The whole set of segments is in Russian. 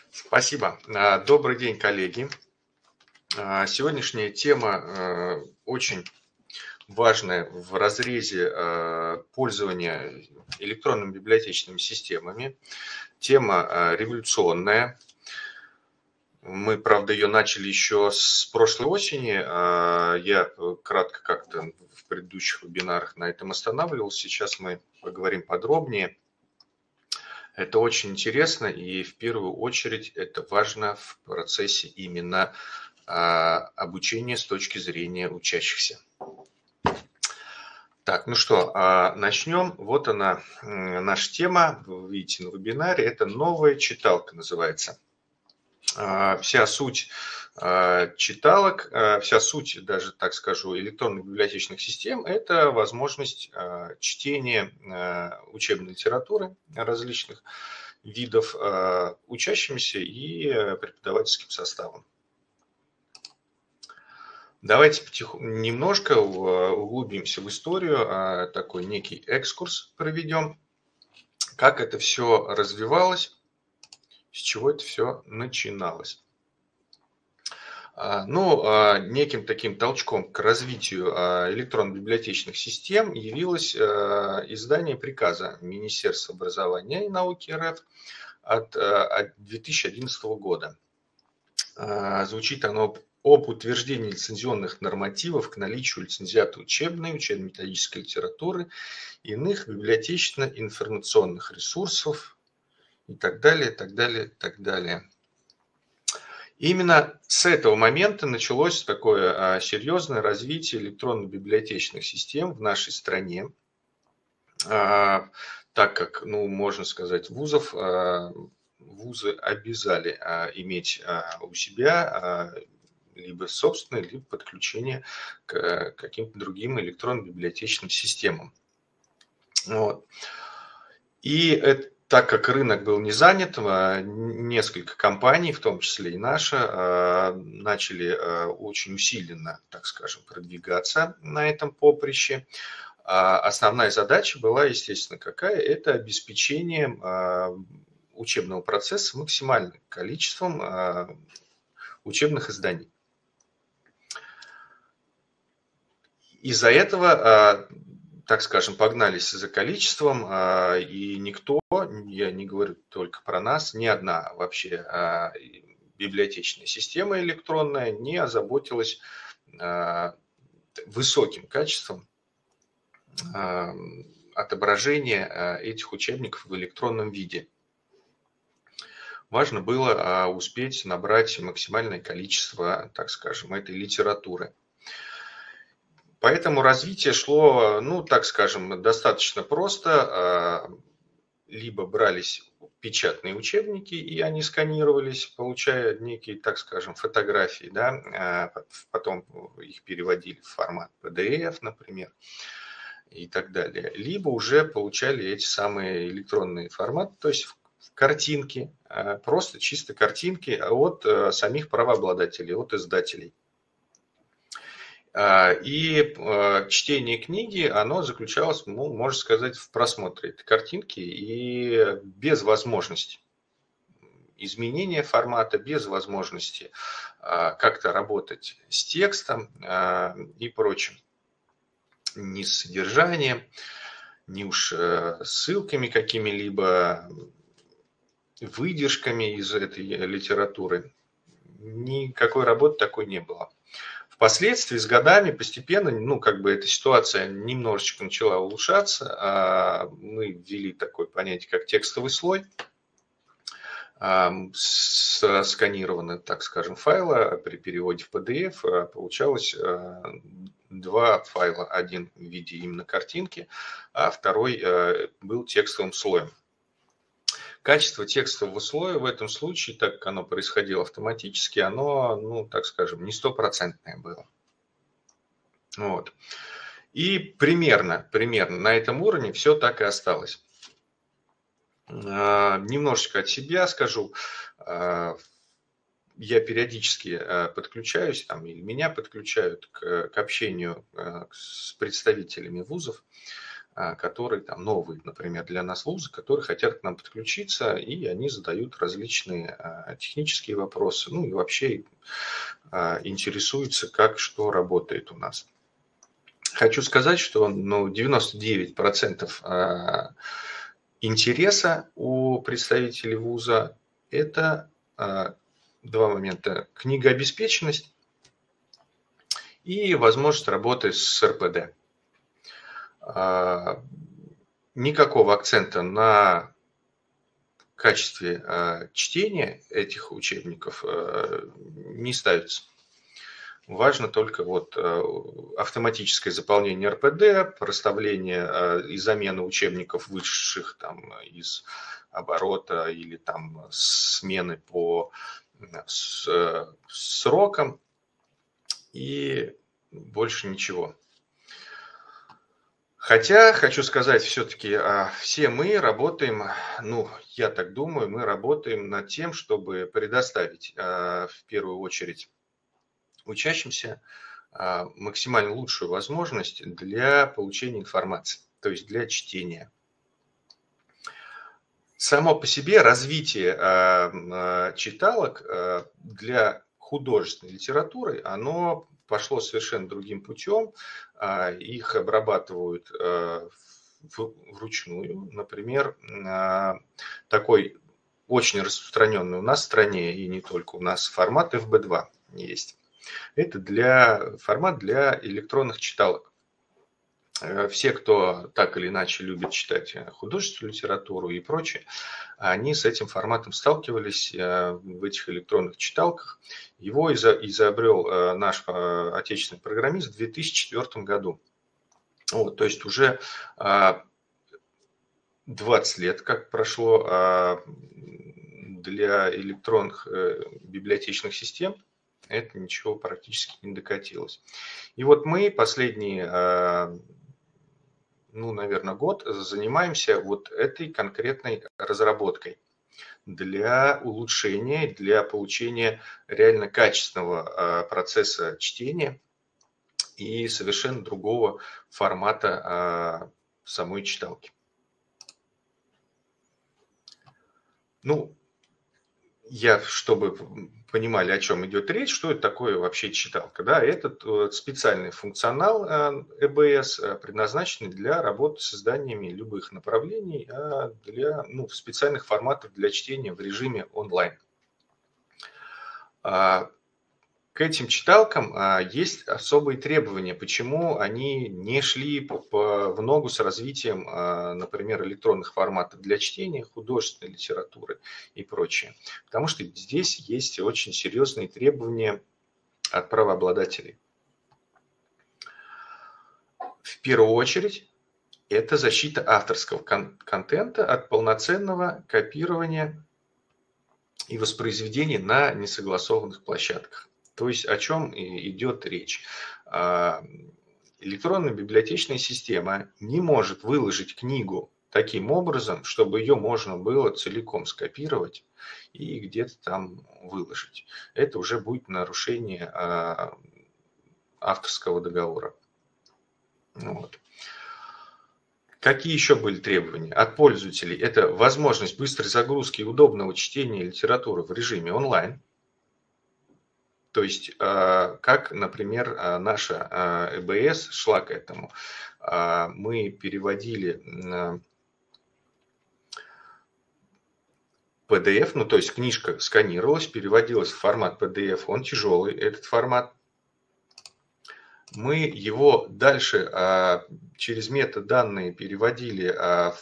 Спасибо. Добрый день, коллеги. Сегодняшняя тема очень важная в разрезе пользования электронными библиотечными системами. Тема революционная. Мы, правда, ее начали еще с прошлой осени. Я кратко как-то в предыдущих вебинарах на этом останавливался. Сейчас мы поговорим подробнее. Это очень интересно, и в первую очередь это важно в процессе именно обучения с точки зрения учащихся. Так, ну что, начнем. Вот она, наша тема, вы видите на вебинаре, это новая читалка называется. Вся суть читалок, вся суть, даже так скажу, электронных библиотечных систем – это возможность чтения учебной литературы различных видов учащимися и преподавательским составом. Давайте немножко углубимся в историю, такой некий экскурс проведем, как это все развивалось, с чего это все начиналось. Ну, неким таким толчком к развитию электронно-библиотечных систем явилось издание приказа Министерства образования и науки РФ от 2011 года. Звучит оно об утверждении лицензионных нормативов к наличию лицензиата учебной, учебно-методической литературы, иных библиотечно-информационных ресурсов и так далее, так далее, так далее. Именно с этого момента началось такое серьезное развитие электронно-библиотечных систем в нашей стране, так как, ну, можно сказать, вузы обязали иметь у себя либо собственное, либо подключение к каким-то другим электронно-библиотечным системам. Вот. И так как рынок был не занят, несколько компаний, в том числе и наша, начали очень усиленно, так скажем, продвигаться на этом поприще. Основная задача была, естественно, какая? Это обеспечение учебного процесса максимальным количеством учебных изданий. Из-за этого, так скажем, погнались за количеством, и никто, я не говорю только про нас, ни одна вообще библиотечная система электронная не озаботилась высоким качеством отображения этих учебников в электронном виде. Важно было успеть набрать максимальное количество, так скажем, этой литературы. Поэтому развитие шло, ну, так скажем, достаточно просто. Либо брались печатные учебники, и они сканировались, получая некие, так скажем, фотографии, да, потом их переводили в формат PDF, например, и так далее. Либо уже получали эти самые электронные форматы, то есть картинки, просто чисто картинки от самих правообладателей, от издателей. И чтение книги, оно заключалось, ну, можно сказать, в просмотре этой картинки и без возможности изменения формата, без возможности как-то работать с текстом и прочим. Ни с содержанием, ни уж ссылками какими-либо, выдержками из этой литературы. Никакой работы такой не было. Впоследствии, с годами, постепенно, ну, как бы эта ситуация немножечко начала улучшаться. Мы ввели такое понятие, как текстовый слой. С сканированного, так скажем, файла при переводе в PDF получалось два файла. Один в виде именно картинки, а второй был текстовым слоем. Качество текстового слоя в этом случае, так как оно происходило автоматически, оно, ну, так скажем, не стопроцентное было. Вот. И примерно на этом уровне все так и осталось. Немножечко от себя скажу. Я периодически подключаюсь, там, или меня подключают к общению с представителями вузов. которые там новые, например, для нас вузы, которые хотят к нам подключиться, и они задают различные технические вопросы, ну и вообще интересуются, как что работает у нас. Хочу сказать, что 99% интереса у представителей вуза – это два момента: книгообеспеченность и возможность работы с РПД. Никакого акцента на качестве чтения этих учебников не ставится. Важно только вот автоматическое заполнение РПД, проставление и замена учебников вышедших там из оборота или там смены по срокам, и больше ничего. Хотя, хочу сказать, все-таки все мы работаем, ну, я так думаю, мы работаем над тем, чтобы предоставить в первую очередь учащимся максимально лучшую возможность для получения информации, то есть для чтения. Само по себе развитие читалок для художественной литературы, оно пошло совершенно другим путем. Их обрабатывают вручную. Например, такой очень распространенный у нас в стране, и не только у нас, формат FB2 есть. Это формат для электронных читалок. Все, кто так или иначе любит читать художественную литературу и прочее, они с этим форматом сталкивались в этих электронных читалках. Его изобрел наш отечественный программист в 2004 году. Вот, то есть уже 20 лет как прошло для электронных библиотечных систем. Это ничего практически не докатилось. И вот мы последние, наверное, год занимаемся вот этой конкретной разработкой для улучшения, для получения реально качественного процесса чтения и совершенно другого формата самой читалки. Чтобы понимали, о чем идет речь, что это такое вообще читалка. Да, это специальный функционал EBS, предназначенный для работы с изданиями любых направлений, для специальных форматов для чтения в режиме онлайн. К этим читалкам есть особые требования, почему они не шли в ногу с развитием, например, электронных форматов для чтения, художественной литературы и прочее. Потому что здесь есть очень серьезные требования от правообладателей. В первую очередь, это защита авторского контента от полноценного копирования и воспроизведения на несогласованных площадках. То есть о чем идет речь? Электронная библиотечная система не может выложить книгу таким образом, чтобы ее можно было целиком скопировать и где-то там выложить. Это уже будет нарушение авторского договора. Вот. Какие еще были требования от пользователей? Это возможность быстрой загрузки и удобного чтения литературы в режиме онлайн. То есть, как, например, наша EBS шла к этому. Мы переводили PDF, то есть книжка сканировалась, переводилась в формат PDF, он тяжелый, этот формат. Мы его дальше через метаданные переводили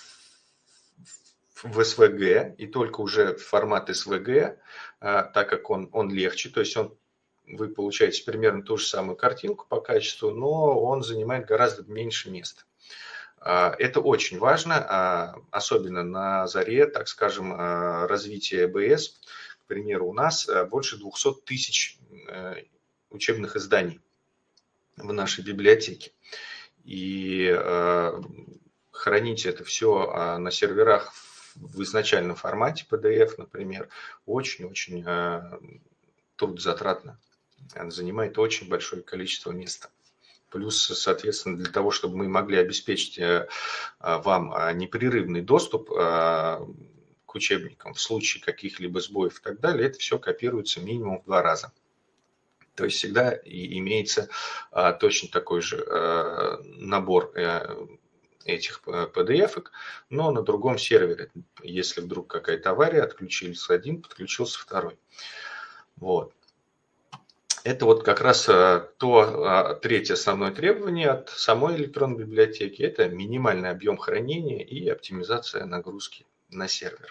в SVG, и только уже в формат SVG, так как он легче, то есть вы получаете примерно ту же самую картинку по качеству, но он занимает гораздо меньше места. Это очень важно, особенно на заре, так скажем, развития EBS. К примеру, у нас больше 200 тысяч учебных изданий в нашей библиотеке. И хранить это все на серверах в изначальном формате PDF, например, очень-очень трудозатратно. Занимает очень большое количество места. Плюс, соответственно, для того, чтобы мы могли обеспечить вам непрерывный доступ к учебникам в случае каких-либо сбоев и так далее, это все копируется минимум в 2 раза. То есть всегда имеется точно такой же набор этих PDF-ок, но на другом сервере. Если вдруг какая-то авария, отключился один, подключился второй. Вот. Это вот как раз то третье основное требование от самой электронной библиотеки. Это минимальный объем хранения и оптимизация нагрузки на сервер.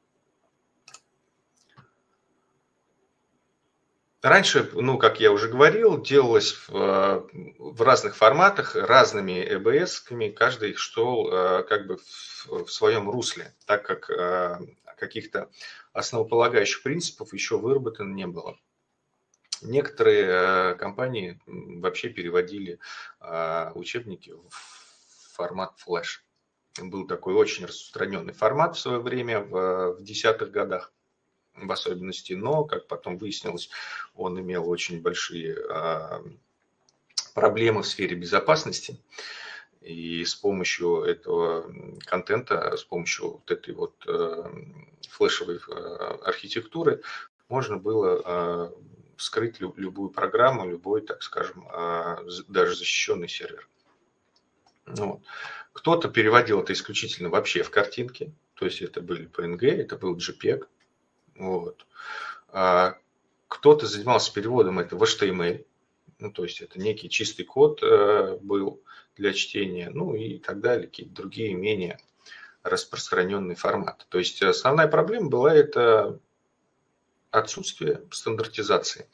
Раньше, ну, как я уже говорил, делалось в разных форматах, разными EBS-ками, каждый шел как бы в своем русле, так как каких-то основополагающих принципов еще выработано не было. Некоторые компании вообще переводили учебники в формат Flash. Был такой очень распространенный формат в свое время, в 10-х годах в особенности, но, как потом выяснилось, он имел очень большие проблемы в сфере безопасности. И с помощью этого контента, с помощью вот этой вот флешевой архитектуры можно было скрыть любую программу, любой, так скажем, даже защищенный сервер. Вот. Кто-то переводил это исключительно вообще в картинки, то есть это были PNG, это был JPEG. Вот. Кто-то занимался переводом это в HTML, ну, то есть это некий чистый код был для чтения, ну и так далее, какие-то другие менее распространенные форматы. То есть основная проблема была это отсутствие стандартизации.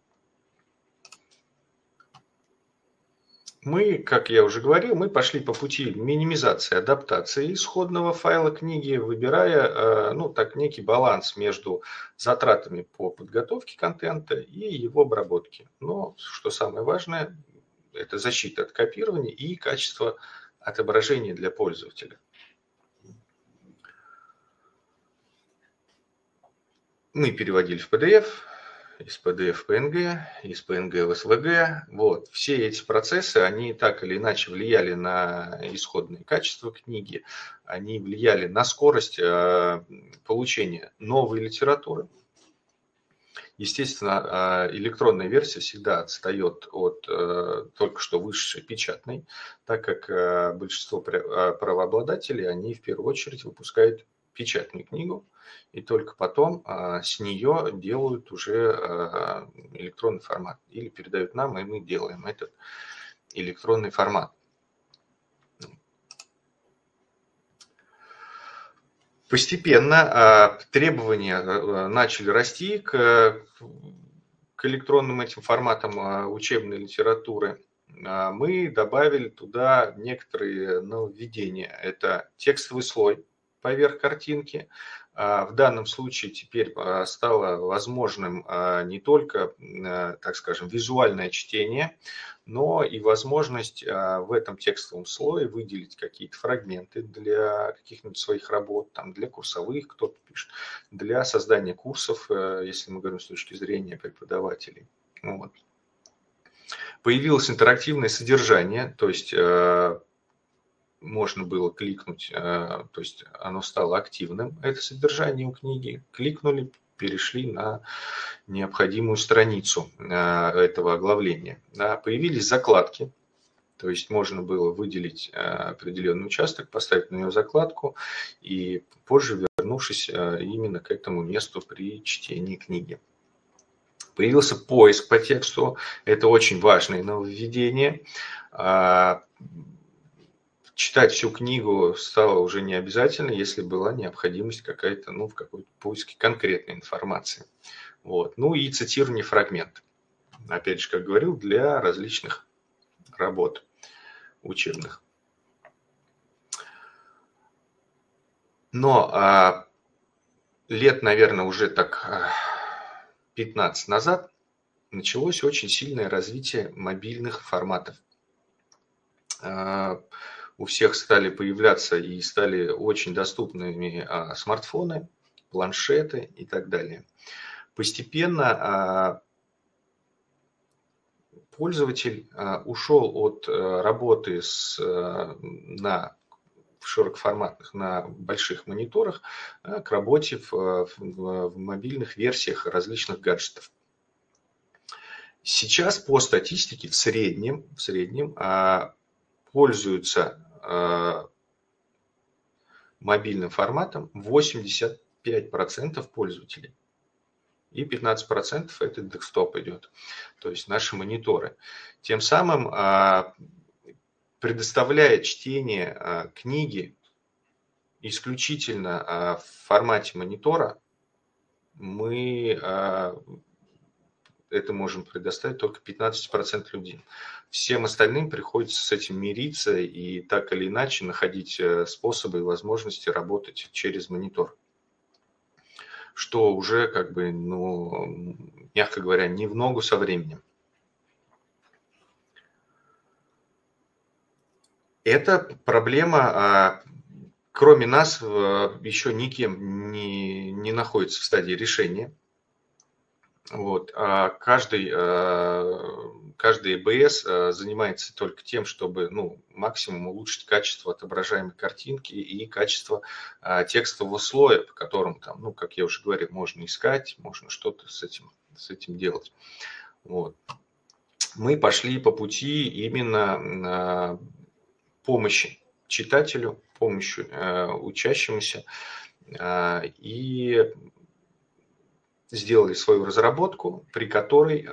Мы, как я уже говорил, мы пошли по пути минимизации, адаптации исходного файла книги, выбирая, ну, так, некий баланс между затратами по подготовке контента и его обработке. Но, что самое важное, это защита от копирования и качество отображения для пользователя. Мы переводили в PDF, из PDF в PNG, из PNG в SVG. Вот. Все эти процессы, они так или иначе влияли на исходное качество книги, они влияли на скорость получения новой литературы. Естественно, электронная версия всегда отстает от только что вышедшей печатной, так как большинство правообладателей, они в первую очередь выпускают печатную книгу, и только потом с нее делают уже электронный формат. Или передают нам, и мы делаем этот электронный формат. Постепенно требования начали расти к электронным этим форматам учебной литературы. Мы добавили туда некоторые нововведения. Это текстовый слой поверх картинки. В данном случае теперь стало возможным не только, так скажем, визуальное чтение, но и возможность в этом текстовом слое выделить какие-то фрагменты для каких-нибудь своих работ, там, для курсовых кто-то пишет, для создания курсов, если мы говорим с точки зрения преподавателей. Вот. Появилось интерактивное содержание, то есть можно было кликнуть, то есть оно стало активным, это содержание у книги, кликнули, перешли на необходимую страницу этого оглавления. Появились закладки, то есть можно было выделить определенный участок, поставить на него закладку и позже вернувшись именно к этому месту при чтении книги. Появился поиск по тексту, это очень важное нововведение. Читать всю книгу стало уже не обязательно, если была необходимость какая-то, ну, в какой-то поиске конкретной информации. Вот. Ну и цитирование фрагментов. Опять же, как говорил, для различных работ учебных. Но лет, наверное, уже так 15 назад началось очень сильное развитие мобильных форматов. У всех стали появляться и стали очень доступными смартфоны, планшеты и так далее. Постепенно пользователь ушел от работы на широкоформатных, на больших мониторах к работе в мобильных версиях различных гаджетов. Сейчас по статистике в среднем пользуются мобильным форматом 85% пользователей. И 15% это десктоп идет, то есть наши мониторы. Тем самым предоставляя чтение книги исключительно в формате монитора, мы это можем предоставить только 15% людей. Всем остальным приходится с этим мириться и так или иначе находить способы и возможности работать через монитор. Что уже, как бы, мягко говоря, не в ногу со временем. Эта проблема, кроме нас, еще никем не находится в стадии решения. Вот. Каждый ЭБС занимается только тем, чтобы максимум улучшить качество отображаемой картинки и качество текстового слоя, по которому там, как я уже говорил, можно искать, можно что-то с этим делать. Вот. Мы пошли по пути именно помощи читателю, помощи учащемуся и сделали свою разработку, при которой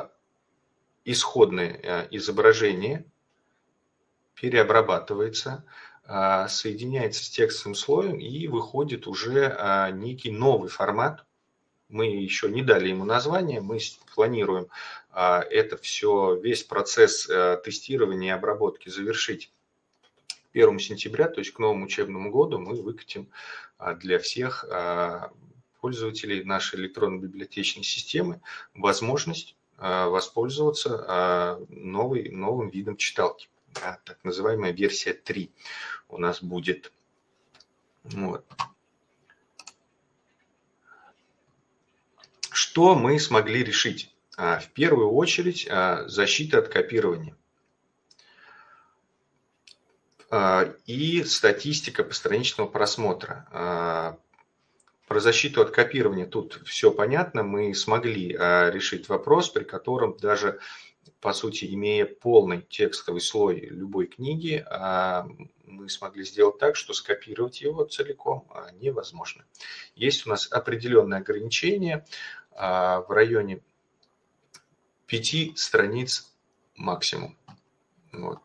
исходное изображение переобрабатывается, соединяется с текстовым слоем и выходит уже некий новый формат. Мы еще не дали ему название, мы планируем это все, весь процесс тестирования и обработки завершить 1 сентября, то есть к новому учебному году мы выкатим для всех пользователей нашей электронно-библиотечной системы возможность воспользоваться новым видом читалки. Так называемая версия 3 у нас будет. Вот. Что мы смогли решить? В первую очередь защита от копирования. И статистика постраничного просмотра. Про защиту от копирования тут все понятно. Мы смогли решить вопрос, при котором даже, по сути, имея полный текстовый слой любой книги, мы смогли сделать так, что скопировать его целиком невозможно. Есть у нас определенные ограничения в районе 5 страниц максимум. Вот.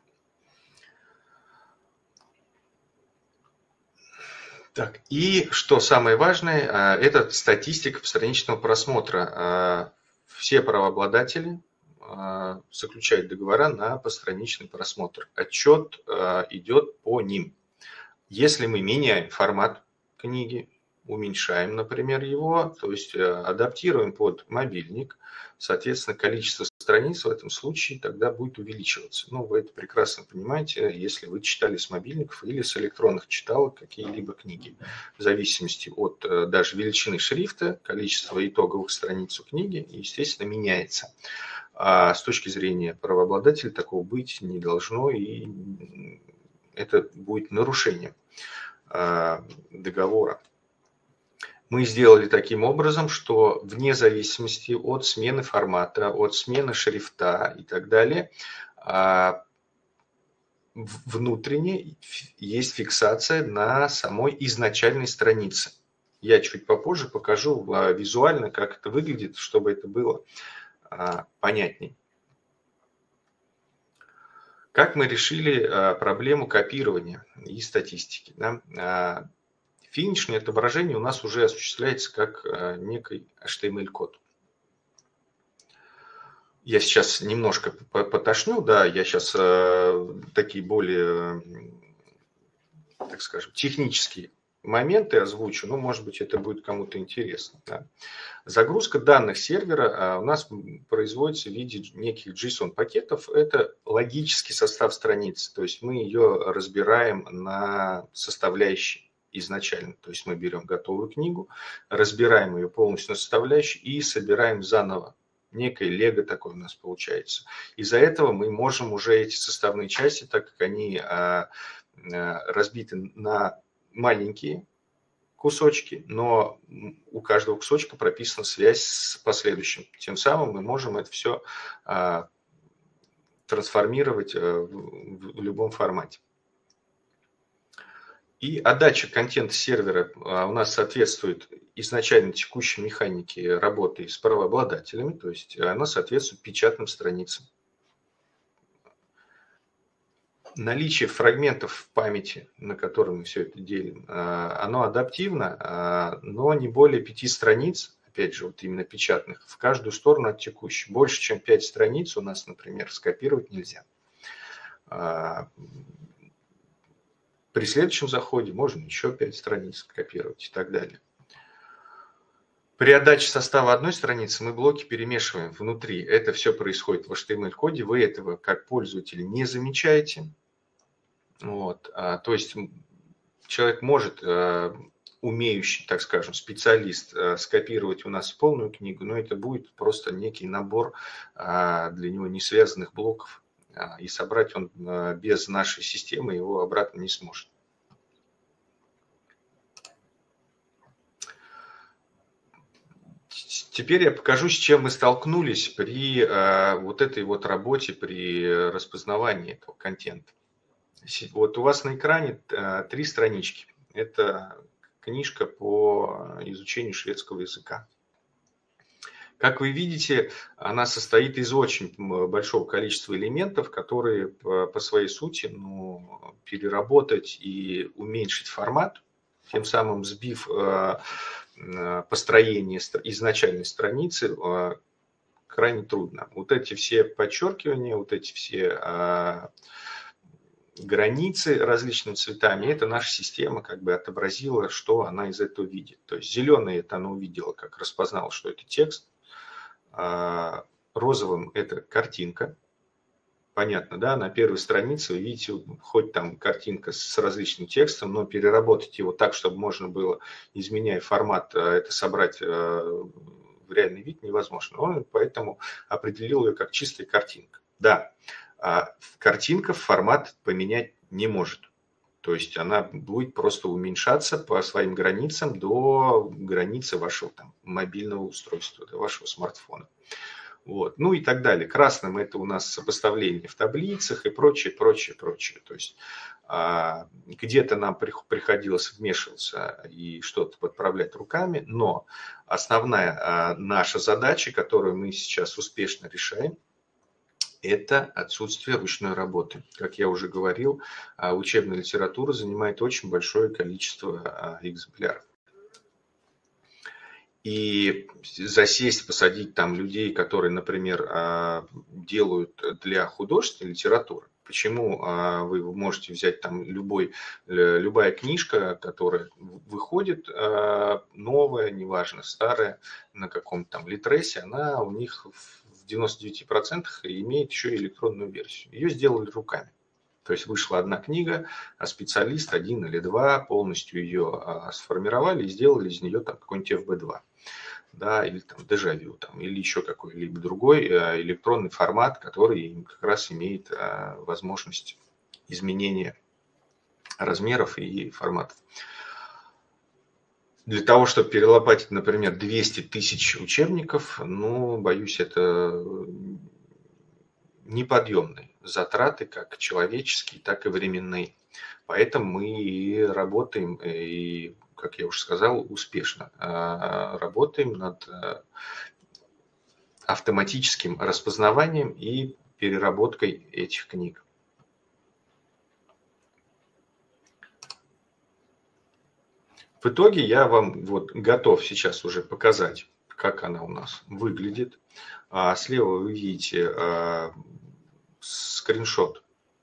Так, и что самое важное, это статистика постраничного просмотра. Все правообладатели заключают договора на постраничный просмотр. Отчет идет по ним. Если мы меняем формат книги, уменьшаем, например, его, то есть адаптируем под мобильник, соответственно, количество страниц в этом случае тогда будет увеличиваться. Вы это прекрасно понимаете, если вы читали с мобильников или с электронных читалок какие-либо книги. В зависимости от даже величины шрифта, количество итоговых страниц у книги, естественно, меняется. А с точки зрения правообладателя такого быть не должно, и это будет нарушением договора. Мы сделали таким образом, что вне зависимости от смены формата, от смены шрифта и так далее, внутренне есть фиксация на самой изначальной странице. Я чуть попозже покажу визуально, как это выглядит, чтобы это было понятней. Как мы решили проблему копирования и статистики? Финишное отображение у нас уже осуществляется как некий HTML-код. Я сейчас немножко потошню, да, я сейчас такие более, так скажем, технические моменты озвучу, но, может быть, это будет кому-то интересно. Да. Загрузка данных сервера у нас производится в виде неких JSON-пакетов. Это логический состав страницы, то есть мы ее разбираем на составляющие изначально. То есть мы берем готовую книгу, разбираем ее полностью на составляющие и собираем заново некое лего такое у нас получается. Из-за этого мы можем уже эти составные части, так как они разбиты на маленькие кусочки, но у каждого кусочка прописана связь с последующим. Тем самым мы можем это все трансформировать в любом формате. И отдача контента сервера у нас соответствует изначально текущей механике работы с правообладателями, то есть она соответствует печатным страницам. Наличие фрагментов в памяти, на которой мы все это делим, оно адаптивно, но не более 5 страниц, опять же, вот именно печатных, в каждую сторону от текущей. Больше, чем 5 страниц у нас, например, скопировать нельзя. При следующем заходе можно еще 5 страниц скопировать и так далее. При отдаче состава одной страницы мы блоки перемешиваем внутри. Это все происходит в HTML-коде. Вы этого как пользователь не замечаете. Вот. То есть человек может, умеющий, так скажем, специалист, скопировать у нас полную книгу, но это будет просто некий набор для него не связанных блоков. И собрать он без нашей системы его обратно не сможет. Теперь я покажу, с чем мы столкнулись при вот этой вот работе, при распознавании этого контента. Вот у вас на экране 3 странички. Это книжка по изучению шведского языка. Как вы видите, она состоит из очень большого количества элементов, которые по своей сути переработать и уменьшить формат, тем самым сбив построение изначальной страницы, крайне трудно. Вот эти все подчеркивания, вот эти все границы различными цветами, это наша система как бы отобразила, что она из этого видит. То есть зеленый это она увидела, как распознала, что это текст. Розовым это картинка. Понятно, да? На первой странице вы видите, хоть там картинка с различным текстом, но переработать его так, чтобы можно было, изменяя формат, это собрать в реальный вид невозможно. Он поэтому определил ее как чистая картинка. Да, картинка формат поменять не может. То есть она будет просто уменьшаться по своим границам до границы вашего там мобильного устройства, до вашего смартфона. Вот. Ну и так далее. Красным это у нас сопоставление в таблицах и прочее, прочее, прочее. То есть где-то нам приходилось вмешиваться и что-то подправлять руками, но основная наша задача, которую мы сейчас успешно решаем, это отсутствие ручной работы. Как я уже говорил, учебная литература занимает очень большое количество экземпляров. И засесть, посадить там людей, которые, например, делают для художественной литературы. Почему вы можете взять там любая книжка, которая выходит, новая, неважно, старая, на каком-то там литресе, она у них в 99% имеет еще и электронную версию. Ее сделали руками. То есть вышла одна книга, а специалист, 1 или 2, полностью ее сформировали и сделали из нее там какой-нибудь FB2. Да, или там дежавю, там, или еще какой-либо другой электронный формат, который как раз имеет возможность изменения размеров и форматов. Для того, чтобы перелопатить, например, 200 тысяч учебников, боюсь, это неподъемные затраты, как человеческие, так и временные. Поэтому мы и работаем, и, как я уже сказал, успешно работаем над автоматическим распознаванием и переработкой этих книг. В итоге я вам готов сейчас уже показать, как она у нас выглядит. Слева вы видите скриншот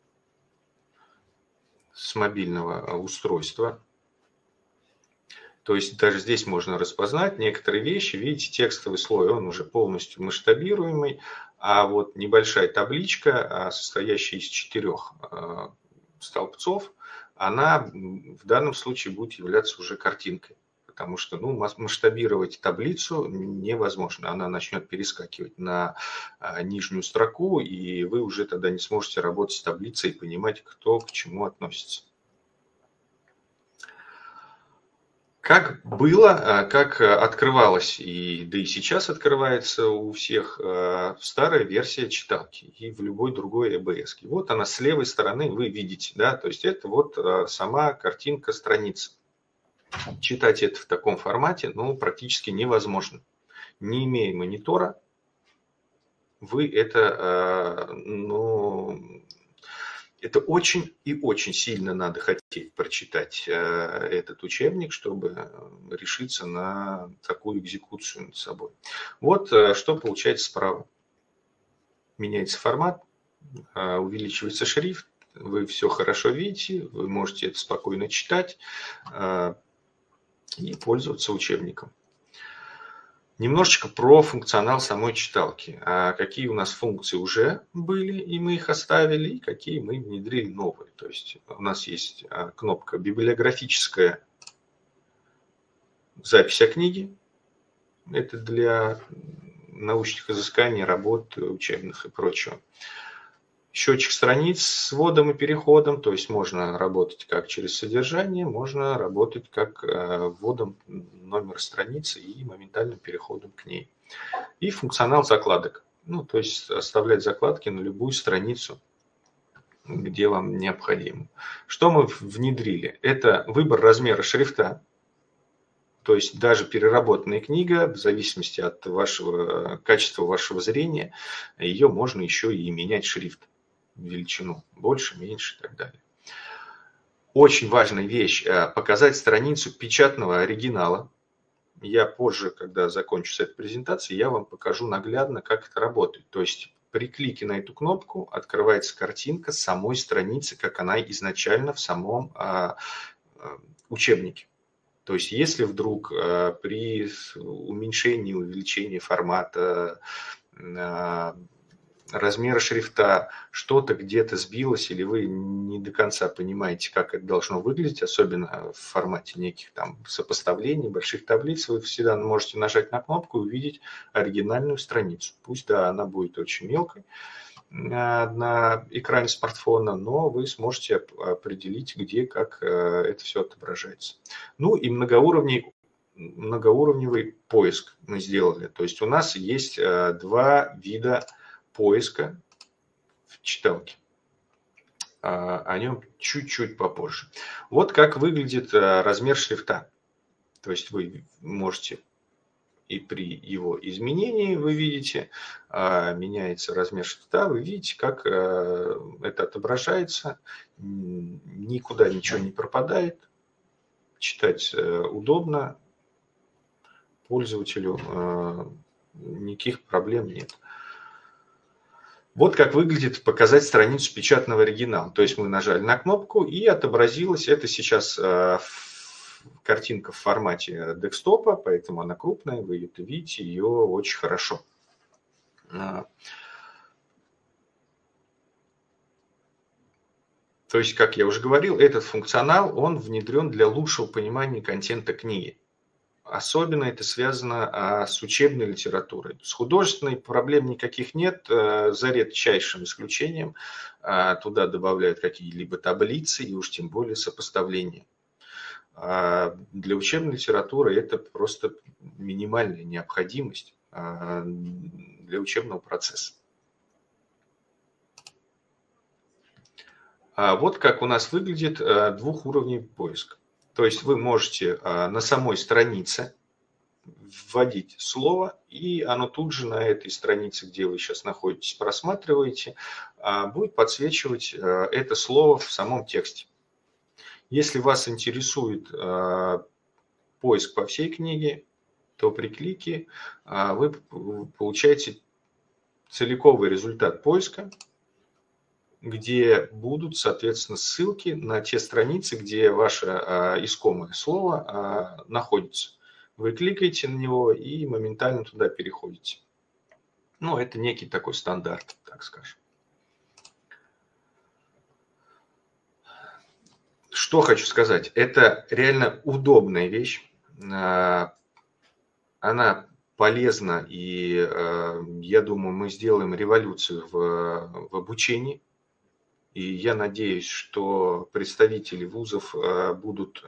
с мобильного устройства. То есть даже здесь можно распознать некоторые вещи. Видите, текстовый слой, он уже полностью масштабируемый, а вот небольшая табличка, состоящая из 4 столбцов, она в данном случае будет являться уже картинкой. потому что масштабировать таблицу невозможно. Она начнет перескакивать на нижнюю строку, и вы уже тогда не сможете работать с таблицей и понимать, кто к чему относится. Как было, как открывалось, да и сейчас открывается у всех старая версия читалки и в любой другой ЭБС. Вот она с левой стороны вы видите, да, то есть это вот сама картинка страницы. Читать это в таком формате, практически невозможно. Не имея монитора, вы это, это очень и очень сильно надо хотеть прочитать этот учебник, чтобы решиться на такую экзекуцию над собой. Вот что получается справа. Меняется формат, увеличивается шрифт, вы все хорошо видите, вы можете это спокойно читать и пользоваться учебником. Немножечко про функционал самой читалки. Какие у нас функции уже были, и мы их оставили, и какие мы внедрили новые. То есть у нас есть кнопка «Библиографическая запись о книге». Это для научных изысканий, работ учебных и прочего. Счетчик страниц с вводом и переходом, то есть можно работать как через содержание, можно работать как вводом номера страницы и моментальным переходом к ней. И функционал закладок, то есть оставлять закладки на любую страницу, где вам необходимо. Что мы внедрили? Это выбор размера шрифта, то есть даже переработанная книга, в зависимости от качества вашего зрения, ее можно еще и менять шрифт. Величину, больше, меньше и так далее. Очень важная вещь – показать страницу печатного оригинала. Я позже, когда закончу с этой презентацией, я вам покажу наглядно, как это работает. То есть при клике на эту кнопку открывается картинка самой страницы, как она изначально в самом учебнике. То есть если вдруг при уменьшении, увеличении формата, размера шрифта что-то где-то сбилось, или вы не до конца понимаете, как это должно выглядеть, особенно в формате неких там сопоставлений, больших таблиц, вы всегда можете нажать на кнопку и увидеть оригинальную страницу. Пусть, да, она будет очень мелкой на экране смартфона, но вы сможете определить, где, как это все отображается. И многоуровневый поиск мы сделали. То есть у нас есть два вида поиска в читалке. О нем чуть-чуть попозже. Вот как выглядит размер шрифта. То есть вы можете и при его изменении, вы видите, меняется размер шрифта, вы видите, как это отображается, никуда ничего не пропадает, читать удобно, пользователю никаких проблем нет. Вот как выглядит показать страницу печатного оригинала. То есть мы нажали на кнопку и отобразилось. Это сейчас картинка в формате десктопа, поэтому она крупная, вы это видите, ее очень хорошо. То есть, как я уже говорил, этот функционал, он внедрен для лучшего понимания контента книги. Особенно это связано с учебной литературой. С художественной проблем никаких нет, за редчайшим исключением. Туда добавляют какие-либо таблицы и уж тем более сопоставления. Для учебной литературы это просто минимальная необходимость для учебного процесса. Вот как у нас выглядит двухуровневый поиск. То есть вы можете на самой странице вводить слово, и оно тут же на этой странице, где вы сейчас находитесь, просматриваете, будет подсвечивать это слово в самом тексте. Если вас интересует поиск по всей книге, то при клике вы получаете целиковый результат поиска, где будут, соответственно, ссылки на те страницы, где ваше искомое слово находится. Вы кликаете на него и моментально туда переходите. Это некий такой стандарт, так скажем. Что хочу сказать. Это реально удобная вещь. она полезна, и я думаю, мы сделаем революцию в обучении. И я надеюсь, что представители вузов будут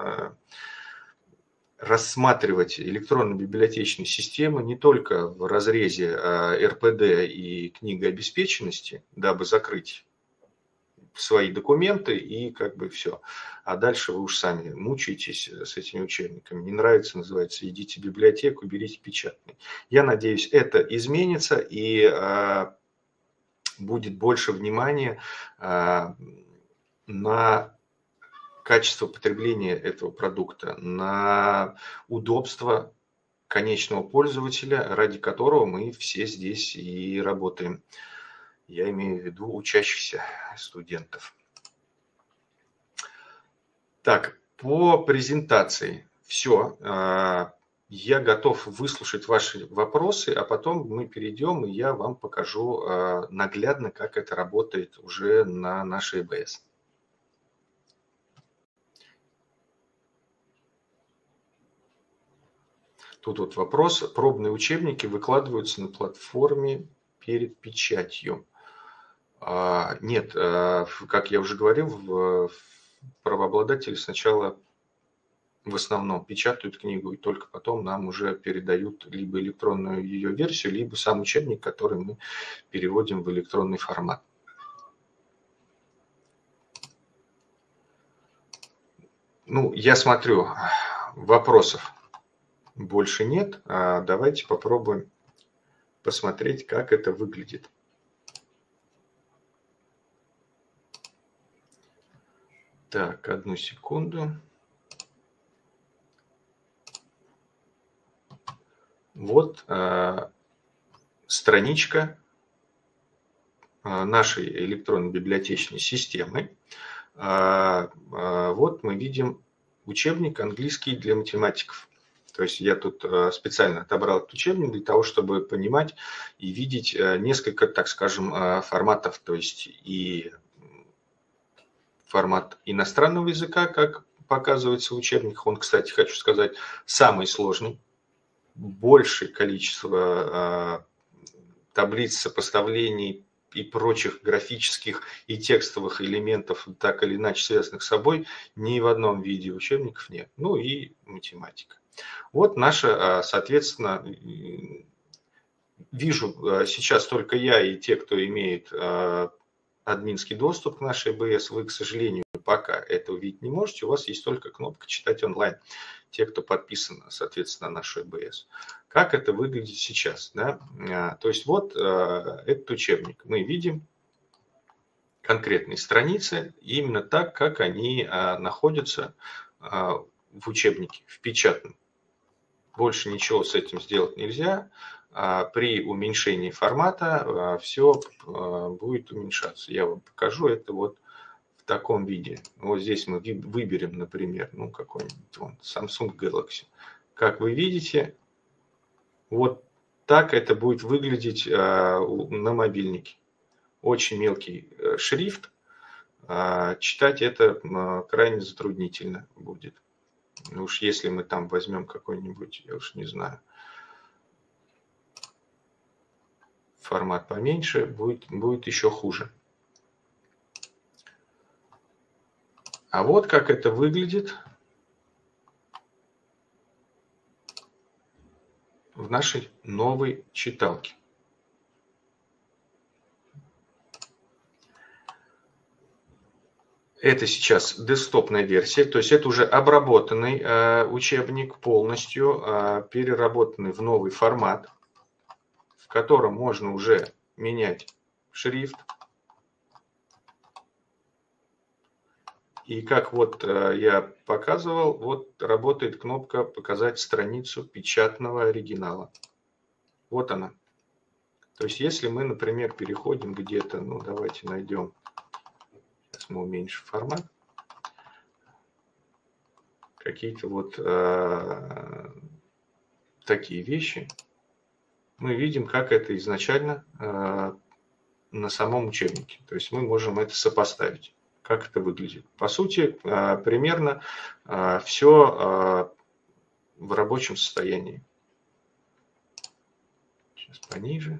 рассматривать электронно-библиотечные системы не только в разрезе РПД и книгообеспеченности, дабы закрыть свои документы и как бы все. А дальше вы уж сами мучаетесь с этими учебниками. Не нравится, называется, идите в библиотеку, берите печатный. Я надеюсь, это изменится и будет больше внимания на качество потребления этого продукта, на удобство конечного пользователя, ради которого мы все здесь и работаем. Я имею в виду учащихся студентов. Так, по презентации все. Я готов выслушать ваши вопросы, а потом мы перейдем, и я вам покажу наглядно, как это работает уже на нашей EBS. Тут вот вопрос. Пробные учебники выкладываются на платформе перед печатью. Нет, как я уже говорил, правообладатели сначала в основном печатают книгу, и только потом нам уже передают либо электронную ее версию, либо сам учебник, который мы переводим в электронный формат. Ну, я смотрю, вопросов больше нет. Давайте попробуем посмотреть, как это выглядит. Так, одну секунду. Вот страничка нашей электронно-библиотечной системы. Вот мы видим учебник английский для математиков. То есть я тут специально отобрал этот учебник для того, чтобы понимать и видеть несколько, так скажем, форматов. То есть и формат иностранного языка, как показывается в учебниках. Он, кстати, хочу сказать, самый сложный. Большее количество таблиц, сопоставлений и прочих графических и текстовых элементов, так или иначе связанных с собой, ни в одном виде учебников нет. Ну и математика. Вот наша, соответственно, вижу сейчас только я и те, кто имеет админский доступ к нашей EBS. Вы, к сожалению, пока это увидеть не можете. У вас есть только кнопка «Читать онлайн». Те, кто подписан, соответственно, на нашу EBS. Как это выглядит сейчас? Да? То есть вот этот учебник. Мы видим конкретные страницы именно так, как они находятся в учебнике, в печатном. Больше ничего с этим сделать нельзя. При уменьшении формата все будет уменьшаться. Я вам покажу это вот в таком виде. Вот здесь мы выберем, например, ну какой-нибудь вон, Samsung Galaxy. Как вы видите, вот так это будет выглядеть на мобильнике. Очень мелкий шрифт. Читать это крайне затруднительно будет. Ну уж если мы там возьмем какой-нибудь, я уж не знаю, формат поменьше, будет еще хуже. А вот как это выглядит в нашей новой читалке. Это сейчас десктопная версия, то есть это уже обработанный учебник полностью, переработанный в новый формат, в котором можно уже менять шрифт. И как вот я показывал, вот работает кнопка «Показать страницу печатного оригинала». Вот она. То есть если мы, например, переходим где-то, ну давайте найдем, сейчас мы уменьшим формат, какие-то вот такие вещи, мы видим, как это изначально на самом учебнике. То есть мы можем это сопоставить. Как это выглядит. По сути, примерно все в рабочем состоянии. Сейчас пониже.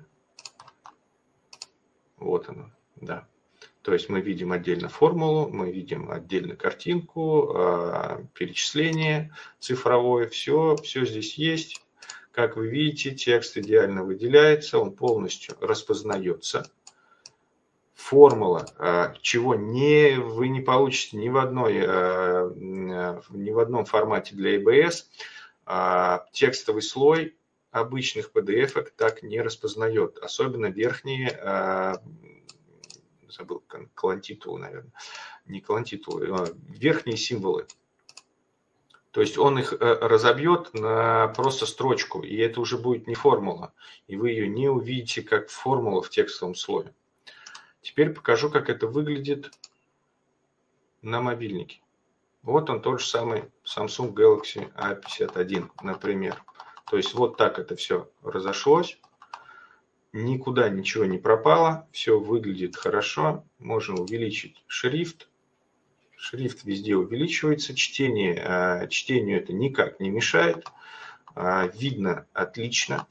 Вот оно, да. То есть мы видим отдельно формулу, мы видим отдельно картинку, перечисление цифровое, все здесь есть. Как вы видите, текст идеально выделяется, он полностью распознается. Формула, чего вы не получите ни в одном формате для EBS, текстовый слой обычных PDF-ок так не распознает, особенно верхние, забыл, колонтитулы, наверное, не колонтитулы, верхние символы. То есть он их разобьет на просто строчку, и это уже будет не формула, и вы ее не увидите как формула в текстовом слое. Теперь покажу, как это выглядит на мобильнике. Вот он, тот же самый Samsung Galaxy A51, например. То есть вот так это все разошлось. Никуда ничего не пропало. Все выглядит хорошо. Можно увеличить шрифт. Шрифт везде увеличивается. Чтению это никак не мешает. Видно отлично.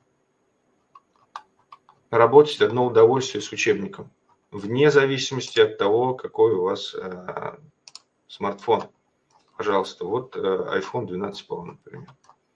Работать одно удовольствие с учебником. Вне зависимости от того, какой у вас смартфон. Пожалуйста, вот iPhone 12 Pro, например.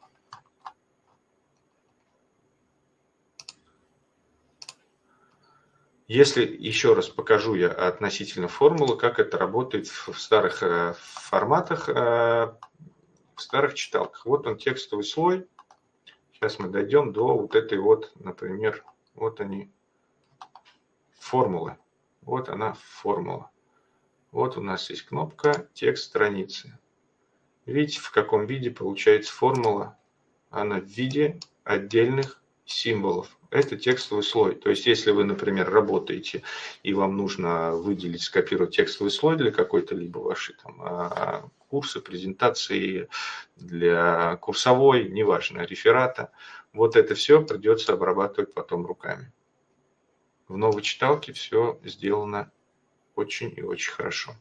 Если еще раз покажу я относительно формулы, как это работает в старых форматах, в старых читалках. Вот он, текстовый слой. Сейчас мы дойдем до вот этой вот, например, вот они, формулы. Вот она формула. Вот у нас есть кнопка «Текст страницы». Видите, в каком виде получается формула? Она в виде отдельных символов. Это текстовый слой. То есть, если вы, например, работаете и вам нужно выделить, скопировать текстовый слой для какой-то либо вашей там, курса, презентации, для курсовой, неважно, реферата, вот это все придется обрабатывать потом руками. В новой читалке все сделано очень и очень хорошо.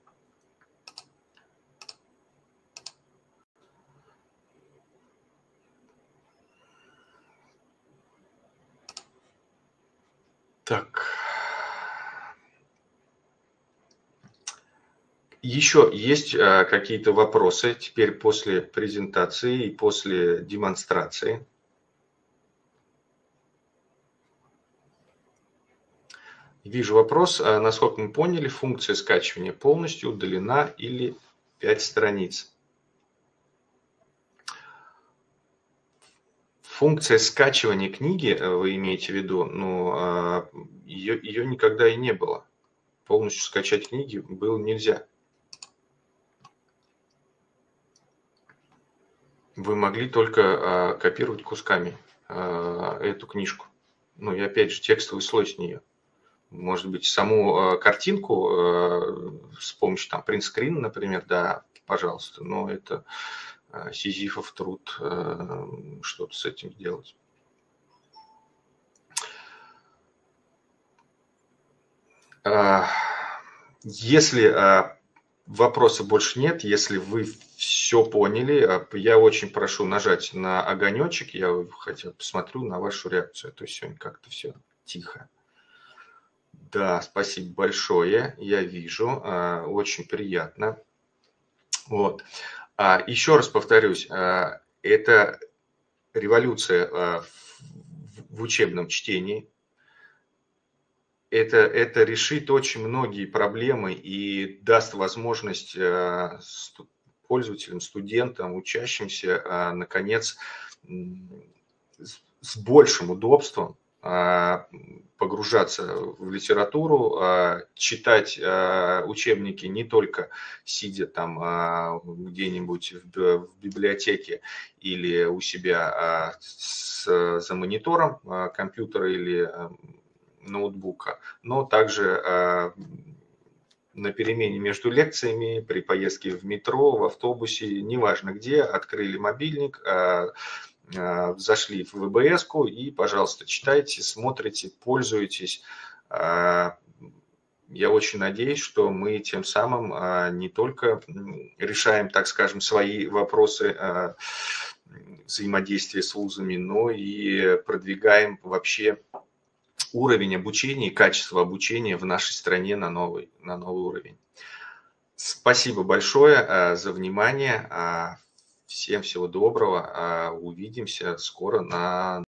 Так. Еще есть какие-то вопросы теперь после презентации и после демонстрации? Вижу вопрос. Насколько мы поняли, функция скачивания полностью удалена или 5 страниц? Функция скачивания книги, вы имеете в виду, но ее никогда и не было. Полностью скачать книги было нельзя. Вы могли только копировать кусками эту книжку. Ну и опять же текстовый слой с нее. Может быть, саму картинку с помощью там принтскрина, например, да, пожалуйста, но это сизифов труд что-то с этим делать. Если вопросов больше нет, если вы все поняли, я очень прошу нажать на огонечек, я хотя бы посмотрю на вашу реакцию, то есть сегодня как-то все тихо. Да, спасибо большое, я вижу, очень приятно. Вот. Еще раз повторюсь, это революция в учебном чтении. Это решит очень многие проблемы и даст возможность пользователям, студентам, учащимся, наконец, с большим удобством погружаться в литературу, читать учебники не только сидя там где-нибудь в библиотеке или у себя за монитором компьютера или ноутбука, но также на перемене между лекциями, при поездке в метро, в автобусе, неважно где, открыли мобильник, зашли в ВБС-ку и, пожалуйста, читайте, смотрите, пользуйтесь. Я очень надеюсь, что мы тем самым не только решаем, так скажем, свои вопросы взаимодействия с вузами, но и продвигаем вообще уровень обучения и качество обучения в нашей стране на новый уровень. Спасибо большое за внимание. Всем всего доброго. Увидимся скоро на